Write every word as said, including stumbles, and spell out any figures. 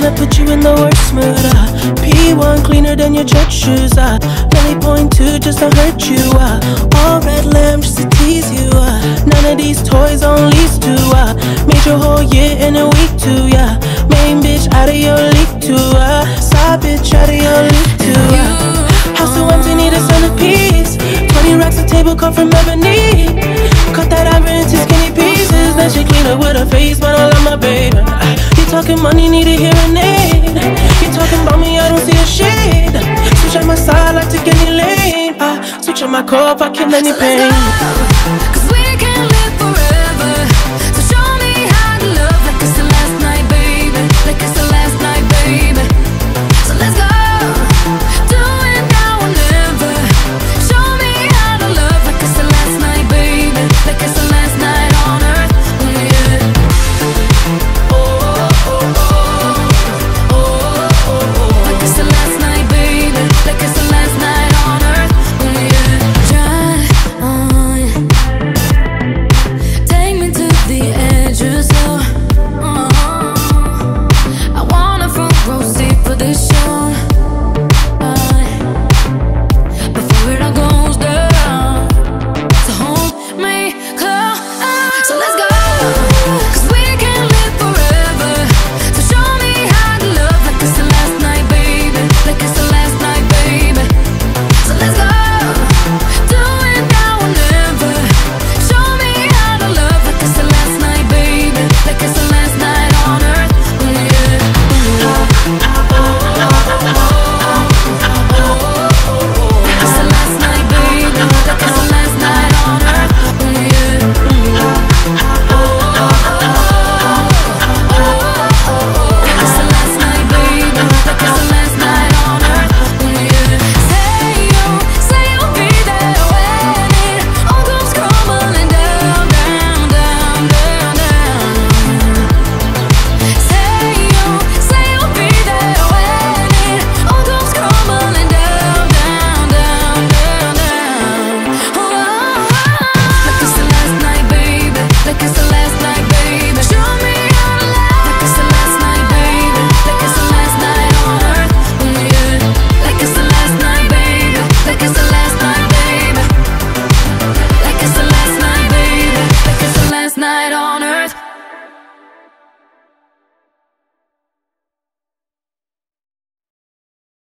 tryna put you in the worst mood, uh. P one cleaner than your church shoes, uh. Belly point two just to hurt you, uh. All red lamb just to tease you, uh. None of these toys on lease to, uh. Made your whole year in a week too, yeah. Main bitch out of your league too, uh. Side bitch out of your league too, uh. House so empty, need a centerpiece. Twenty racks of table come from ebony. Cut that ivory into skinny pieces. Then she clean up with her face, but I love my baby. You talking money, need a hearing aid. You talking about me, I don't see a shade. Switch on my side, like take any lane. I switch on my core if I kill any pain.